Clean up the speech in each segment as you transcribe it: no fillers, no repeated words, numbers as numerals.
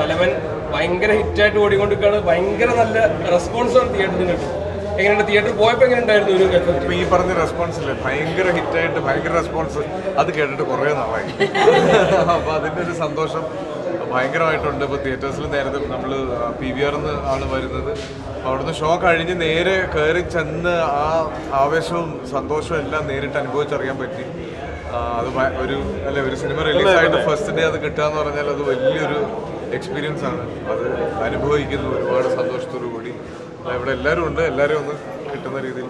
തലവൻ ഭയങ്കര ഹിറ്റായിട്ട് ഓടിക്കൊണ്ടിരിക്കുകയാണ്. ഭയങ്കര നല്ല റെസ്പോൺസാണ് തിയേറ്ററിൽ കിട്ടും. എങ്ങനെയുണ്ട് തിയേറ്ററിൽ പോയപ്പോൾ എങ്ങനെ ഉണ്ടായിരുന്നു ഒരു ഇപ്പോൾ ഈ പറഞ്ഞ റെസ്പോൺസില്ലേ ഭയങ്കര ഹിറ്റായിട്ട് ഭയങ്കര റെസ്പോൺസ് അത് കേട്ടിട്ട് കുറേ നാളായി. അപ്പോൾ അതിൻ്റെ ഒരു സന്തോഷം ഭയങ്കരമായിട്ടുണ്ട്. ഇപ്പോൾ തിയേറ്റേഴ്സിൽ നേരത്തെ നമ്മൾ PVR ആണ് വരുന്നത്. അവിടുന്ന് ഷോ കഴിഞ്ഞ് നേരെ കയറി ചെന്ന് ആ ആവേശവും സന്തോഷവും എല്ലാം നേരിട്ട് അനുഭവിച്ചറിയാൻ പറ്റി. അത് ഒരു സിനിമ റിലീസായിട്ട് ഫസ്റ്റ് ഡേ അത് കിട്ടുക എന്ന് പറഞ്ഞാൽ അത് വലിയൊരു എക്സ്പീരിയൻസ് ആണ്. അത് അനുഭവിക്കുന്നു ഒരുപാട് സന്തോഷത്തോടു കൂടി. ഇവിടെ എല്ലാവരും ഉണ്ട്, എല്ലാവരും ഒന്ന് കിട്ടുന്ന രീതിയിൽ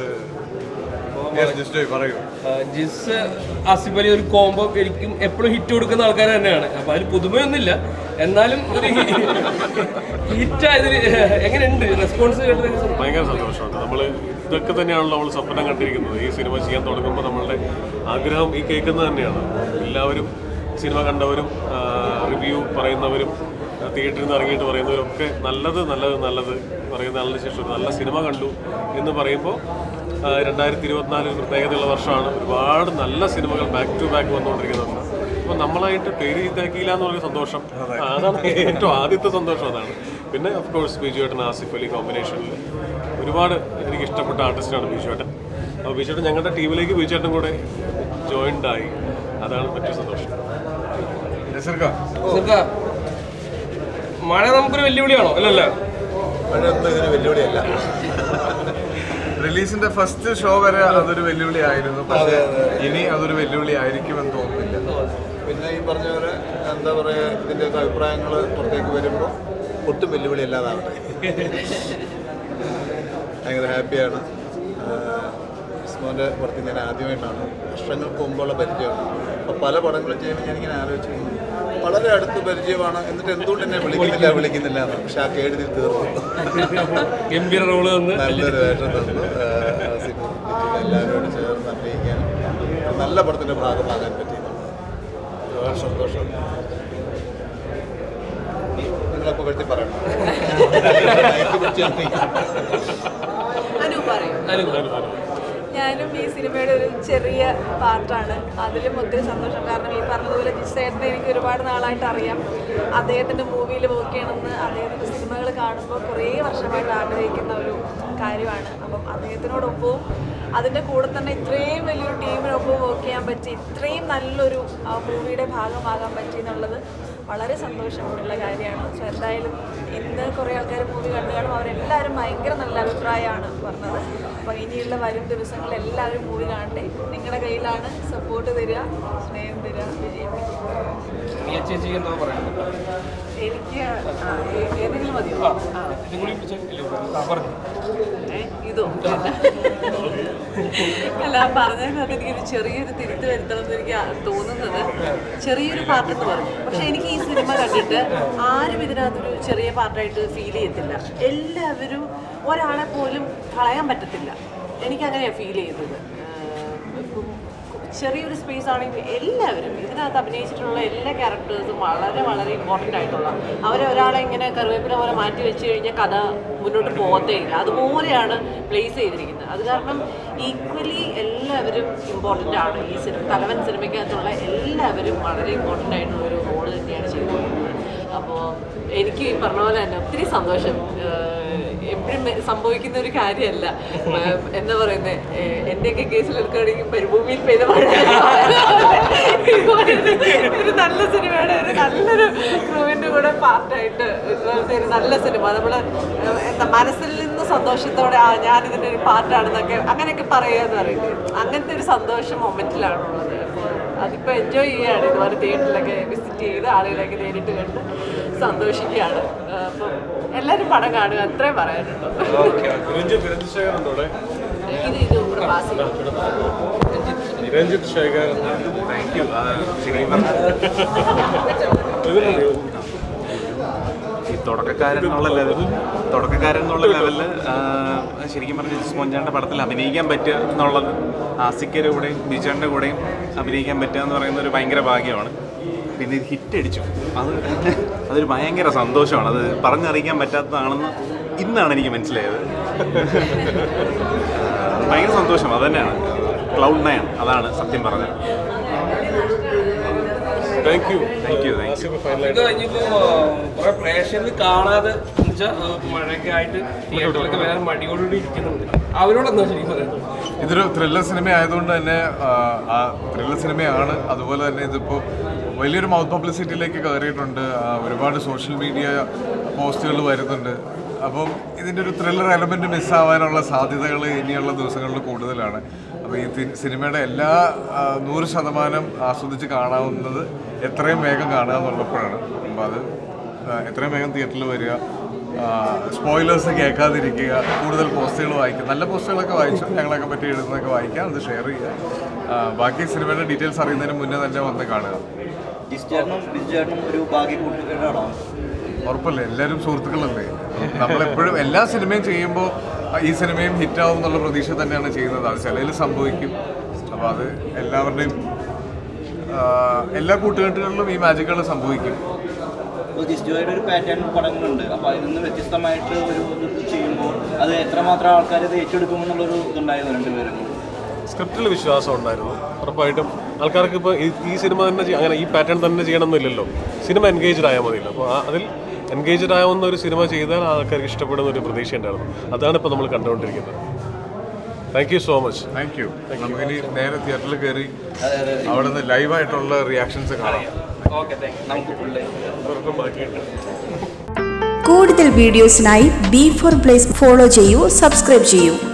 പറയൂ. ജിസ് ആസിഫ് അലി ഒരു കോംബോ എനിക്കും എപ്പോഴും ഹിറ്റ് കൊടുക്കുന്ന ആൾക്കാർ തന്നെയാണ്. അപ്പോൾ അതിൽ പുതുമയൊന്നുമില്ല, എന്നാലും ഒരു ഹിറ്റായതിൽ എങ്ങനെയുണ്ട് റെസ്പോൺസ് കേട്ടത്? ഭയങ്കര സന്തോഷമുണ്ട്. നമ്മൾ ഇതൊക്കെ തന്നെയാണല്ലോ നമ്മൾ സ്വപ്നം കണ്ടിരിക്കുന്നത്. ഈ സിനിമ ചെയ്യാൻ തുടങ്ങുമ്പോൾ നമ്മളുടെ ആഗ്രഹം ഈ കേൾക്കുന്നത് തന്നെയാണ്. എല്ലാവരും സിനിമ കണ്ടവരും റിവ്യൂ പറയുന്നവരും തിയേറ്ററിൽ നിന്ന് ഇറങ്ങിയിട്ട് പറയുന്നവരൊക്കെ നല്ലത് പറയുന്ന ആളിന് ശേഷം ഒരു നല്ല സിനിമ കണ്ടു എന്ന് പറയുമ്പോൾ 2024 പ്രത്യേകതയുള്ള വർഷമാണ്. ഒരുപാട് നല്ല സിനിമകൾ ബാക്ക് ടു ബാക്ക് വന്നുകൊണ്ടിരിക്കുന്ന വർഷം. അപ്പോൾ നമ്മളായിട്ട് പേര് ഇതാക്കിയില്ല എന്ന് പറഞ്ഞ സന്തോഷം, അതാണ് ഏറ്റവും ആദ്യത്തെ സന്തോഷം. അതാണ്. പിന്നെ ഓഫ് കോഴ്സ് ബിജുവേട്ടൻ ആസിഫ് അലി കോമ്പിനേഷനിൽ ഒരുപാട് എനിക്ക് ഇഷ്ടപ്പെട്ട ആർട്ടിസ്റ്റാണ് ബിജുവേട്ടൻ. അപ്പോൾ ബിജുവേട്ടൻ ഞങ്ങളുടെ ടീമിലേക്ക് ബിജുവേട്ടൻ കൂടെ ജോയിൻഡ് ആയി. അതാണ് മറ്റൊരു സന്തോഷം. മഴ നമുക്കൊരു വെല്ലുവിളിയാണോ? അല്ലല്ല, മഴയൊന്നും ഇതിന് വെല്ലുവിളിയല്ല. റിലീസിന്റെ ഫസ്റ്റ് ഷോ വരെ അതൊരു വെല്ലുവിളി ആയിരുന്നു. പക്ഷേ ഇനി അതൊരു വെല്ലുവിളി ആയിരിക്കുമെന്ന് തോന്നുന്നില്ല. പിന്നെ ഈ പറഞ്ഞ പോലെ എന്താ പറയുക, ഇതിൻ്റെയൊക്കെ അഭിപ്രായങ്ങൾ പുറത്തേക്ക് വരുമ്പോൾ ഒട്ടും വെല്ലുവിളി അല്ലാതാവട്ടെ. ഭയങ്കര ഹാപ്പിയാണ്. ഇസ്മോൻ്റെ പുറത്ത് ഞാൻ ആദ്യമായിട്ടാണ്, വർഷങ്ങൾക്ക് മുമ്പുള്ള പരിചയമാണ്. അപ്പോൾ പല പടങ്ങളും ചെയ്യുമ്പോൾ ഞാനിങ്ങനെ ആലോചിച്ചു, വളരെ അടുത്ത് പരിചയമാണ്, എന്നിട്ട് എന്തുകൊണ്ട് എന്നെ വിളിക്കുന്നില്ല എന്ന്. പക്ഷെ ആ കേടുതിൽ തീർന്നു. ഗംഭീര റോള് തന്നു, നല്ലൊരു വേഷം തന്നു. എല്ലാവരോടും ചേർന്ന് അഭിനയിക്കാനും നല്ല പടത്തിൻ്റെ ഭാഗമാകാൻ പറ്റിയതാണ്. വളരെ സന്തോഷം. നിങ്ങളപ്പോൾ കഴുത്തി പറയണം. ഞാനും ഈ സിനിമയുടെ ഒരു ചെറിയ പാർട്ടാണ്. അതിലും ഒത്തിരി സന്തോഷം. കാരണം ഈ പറഞ്ഞതുപോലെ ജിസേട്ടനെ എനിക്ക് ഒരുപാട് നാളായിട്ട് അറിയാം. അദ്ദേഹത്തിൻ്റെ മൂവിയിൽ വർക്ക് ചെയ്യണമെന്ന്, അദ്ദേഹത്തിൻ്റെ സിനിമകൾ കാണുമ്പോൾ കുറേ വർഷമായിട്ട് ആഗ്രഹിക്കുന്ന ഒരു കാര്യമാണ്. അപ്പം അദ്ദേഹത്തിനോടൊപ്പവും അതിൻ്റെ കൂടെ തന്നെ ഇത്രയും വലിയൊരു ടീമിനൊപ്പം വർക്ക് ചെയ്യാൻ പറ്റി, ഇത്രയും നല്ലൊരു മൂവിയുടെ ഭാഗമാകാൻ പറ്റി എന്നുള്ളത് വളരെ സന്തോഷമുള്ള കാര്യമാണ്. സോ എന്തായാലും ഇന്ന് കുറേ ആൾക്കാർ മൂവി കണ്ടു കാണും. അവരെല്ലാവരും ഭയങ്കര നല്ല അഭിപ്രായമാണ് പറഞ്ഞത്. അപ്പോൾ ഇനിയുള്ള വരും ദിവസങ്ങളിൽ എല്ലാവരും മൂവി കാണട്ടെ. നിങ്ങളുടെ കയ്യിലാണ്. സപ്പോർട്ട് തരിക, സ്നേഹം തരിക, വിജയിപ്പിക്കുക. എനിക്ക് ഏതെങ്കിലും മതിയോ? ഇതോ അല്ല, പറഞ്ഞതിനകത്ത് എനിക്കൊരു ചെറിയൊരു തിരുത്ത് വരുത്തണം എന്ന് എനിക്ക് തോന്നുന്നത്. ചെറിയൊരു പാർട്ടെന്ന് പറഞ്ഞു, പക്ഷെ എനിക്ക് ഈ സിനിമ കണ്ടിട്ട് ആരും ഇതിനകത്തൊരു ചെറിയ പാർട്ടായിട്ട് ഫീൽ ചെയ്യത്തില്ല. എല്ലാവരും ഒരാളെ പോലും കളയാൻ പറ്റത്തില്ല. എനിക്കങ്ങനെയാണ് ഫീൽ ചെയ്തത്. ചെറിയൊരു സ്പേസ് ആണെങ്കിൽ എല്ലാവരും ഇതിനകത്ത് അഭിനയിച്ചിട്ടുള്ള എല്ലാ ക്യാരക്ടേഴ്സും വളരെ വളരെ ഇമ്പോർട്ടൻ്റ് ആയിട്ടുള്ള, അവരെ ഒരാളെ ഇങ്ങനെ കറിവേപ്പില പോലെ മാറ്റി വെച്ച് കഴിഞ്ഞാൽ കഥ മുന്നോട്ട് പോകത്തേ ഇല്ല. അതുപോലെയാണ് പ്ലേസ് ചെയ്തിരിക്കുന്നത്. അത് കാരണം ഈക്വലി എല്ലാവരും ഇമ്പോർട്ടൻ്റ് ആണ്. ഈ തലവൻ സിനിമയ്ക്കകത്തുള്ള എല്ലാവരും വളരെ ഇമ്പോർട്ടൻ്റ് ആയിട്ടുള്ള ഒരു റോള് തന്നെയാണ് ചെയ്തിരിക്കുന്നത്. അപ്പോൾ എനിക്ക് ഈ പറഞ്ഞ പോലെ തന്നെ ഒത്തിരി സന്തോഷം. എപ്പോഴും സംഭവിക്കുന്ന ഒരു കാര്യമല്ല. എന്താ പറയുന്നത്, എൻ്റെയൊക്കെ കേസിൽ എടുക്കുകയാണെങ്കിൽ മരുഭൂമിയിൽ പെയ്ത മഴ. ഒരു നല്ല സിനിമയുടെ ഒരു നല്ലൊരു ക്രൂവിൻ്റെ കൂടെ പാർട്ടായിട്ട് ഒരു നല്ല സിനിമ നമ്മൾ എന്താ മനസ്സിൽ നിന്ന് സന്തോഷത്തോടെ ഞാനിതിൻ്റെ ഒരു പാർട്ടാണെന്നൊക്കെ അങ്ങനെയൊക്കെ പറയുകയെന്ന് പറയുന്നത്, അങ്ങനത്തെ ഒരു സന്തോഷം മൊമെൻറ്റിലാണുള്ളത്. അപ്പോൾ അതിപ്പോൾ എൻജോയ് ചെയ്യുകയാണ്. ഇതുപോലെ തിയേറ്ററിലൊക്കെ വിസിറ്റ് ചെയ്ത് ആളുകളൊക്കെ നേരിട്ട് കണ്ട് സന്തോഷിക്കുകയാണ്. അപ്പം എല്ലാവരും പടം കാണുക, അത്രയും പറയാനുണ്ടോ. Ranjith Sekhar, thank you. ഈ തുടക്കക്കാരൻ എന്നുള്ള ലെവലിൽ ശരിക്കും പറഞ്ഞാൽ സ്പോഞ്ചാൻ്റെ പടത്തിൽ അഭിനയിക്കാൻ പറ്റുക എന്നുള്ളത്, ആസിക്കയുടെ കൂടെയും ബിജുവിൻ്റെ കൂടെയും അഭിനയിക്കാൻ പറ്റുക എന്ന് പറയുന്ന ഒരു ഭയങ്കര ഭാഗ്യമാണ്. പിന്നെ ഇത് ഹിറ്റ് അടിച്ചു, അതൊരു ഭയങ്കര സന്തോഷമാണ്. അത് പറഞ്ഞറിയിക്കാൻ പറ്റാത്തതാണെന്ന് ഇന്നാണ് എനിക്ക് മനസ്സിലായത്. ഭയങ്കര സന്തോഷം, അത് തന്നെയാണ്. ക്ലൗഡ് 9 അതാണ് സത്യം പറഞ്ഞത്. താങ്ക് യു ഇത് കഴിഞ്ഞപ്പോൾ കുറെ പ്രേക്ഷകർ കാണാതെ വെച്ചാൽ മഴയൊക്കെ ആയിട്ട് തിയേറ്ററിലൊക്കെ വേറെ മടിയോടുകൂടി ഇരിക്കുന്നുണ്ട്. അവരോട് എന്താ ശരിക്കും പറയുന്നത്? ഇതൊരു ത്രില്ലർ സിനിമ ആയതുകൊണ്ട് തന്നെ ആ ത്രില്ലർ സിനിമയാണ്. അതുപോലെ തന്നെ ഇതിപ്പോൾ വലിയൊരു മൗത്ത് പബ്ലിസിറ്റിയിലേക്ക് കയറിയിട്ടുണ്ട്. ഒരുപാട് സോഷ്യൽ മീഡിയ പോസ്റ്റുകൾ വരുന്നുണ്ട്. അപ്പം ഇതിൻ്റെ ഒരു ത്രില്ലർ എലമെൻറ്റ് മിസ്സാവാനുള്ള സാധ്യതകൾ ഇനിയുള്ള ദിവസങ്ങളിൽ കൂടുതലാണ്. അപ്പോൾ ഈ സിനിമയുടെ എല്ലാ 100% ആസ്വദിച്ച് കാണാവുന്നത് എത്രയും വേഗം കാണുക എന്നുള്ളപ്പോഴാണ്. അപ്പോൾ അത് എത്രയും വേഗം തിയേറ്ററിൽ വരിക, സ്പോയിലേഴ്സ് കേൾക്കാതിരിക്കുക, കൂടുതൽ പോസ്റ്റുകൾ വായിക്കുക. നല്ല പോസ്റ്റുകളൊക്കെ വായിച്ചു ഞങ്ങളൊക്കെ പറ്റി എഴുതുന്നതൊക്കെ വായിക്കാം, അത് ഷെയർ ചെയ്യുക. ബാക്കി സിനിമയുടെ ഡീറ്റെയിൽസ് അറിയുന്നതിന് മുന്നേ തന്നെ വന്ന് കാണുക. ഉറപ്പല്ലേ, എല്ലാവരും സുഹൃത്തുക്കളല്ലേ. നമ്മളെപ്പോഴും എല്ലാ സിനിമയും ചെയ്യുമ്പോൾ ഈ സിനിമയും ഹിറ്റാവും എന്നുള്ള പ്രതീക്ഷ തന്നെയാണ് ചെയ്യുന്നത്. അത് ചിലതിൽ സംഭവിക്കും. അപ്പോൾ അത് എല്ലാവരുടെയും എല്ലാ കൂട്ടുകെട്ടുകളിലും ഈ മാജിക്കുകൾ സംഭവിക്കും. ജിസ്ജോയുടെ ഒരു പാറ്റേൺ പടങ്ങളുണ്ട്. അപ്പോൾ അതിൽ നിന്ന് വ്യത്യസ്തമായിട്ട് ഒരു ചെയ്യുമ്പോൾ അത് എത്രമാത്രം ആൾക്കാർ ഇത് ഏറ്റെടുക്കുമെന്നുള്ളൊരു ഇതുണ്ടായിരുന്നു രണ്ടുപേരും. സ്ക്രിപ്റ്റിൽ വിശ്വാസം ഉണ്ടായിരുന്നു. ഉറപ്പായിട്ടും ആൾക്കാർക്ക് ഇപ്പോൾ ഈ സിനിമ തന്നെ അങ്ങനെ ഈ പാറ്റേൺ തന്നെ ചെയ്യണമെന്നില്ലല്ലോ. സിനിമ എൻഗേജ്ഡ് ആയാൽ മതിയല്ലോ. അപ്പോൾ അതിൽ എൻഗേജ്ഡ് ആവുന്ന ഒരു സിനിമ ചെയ്താൽ ആൾക്കാർക്ക് ഇഷ്ടപ്പെടുന്ന ഒരു പ്രതീക്ഷ ഉണ്ടായിരുന്നു. അതാണ് ഇപ്പോൾ നമ്മൾ കണ്ടുകൊണ്ടിരിക്കുന്നത്. Thank you so much. Thank you. നമുക്കിനി നേരെ തിയേറ്ററിൽ കയറി അവിടെ നിന്ന് ലൈവായിട്ടുള്ള റിയാക്ഷൻസ് കാണാം. കൂടുതൽ വീഡിയോസിനായി B4 Blaze ഫോളോ ചെയ്യൂ, സബ്സ്ക്രൈബ് ചെയ്യൂ.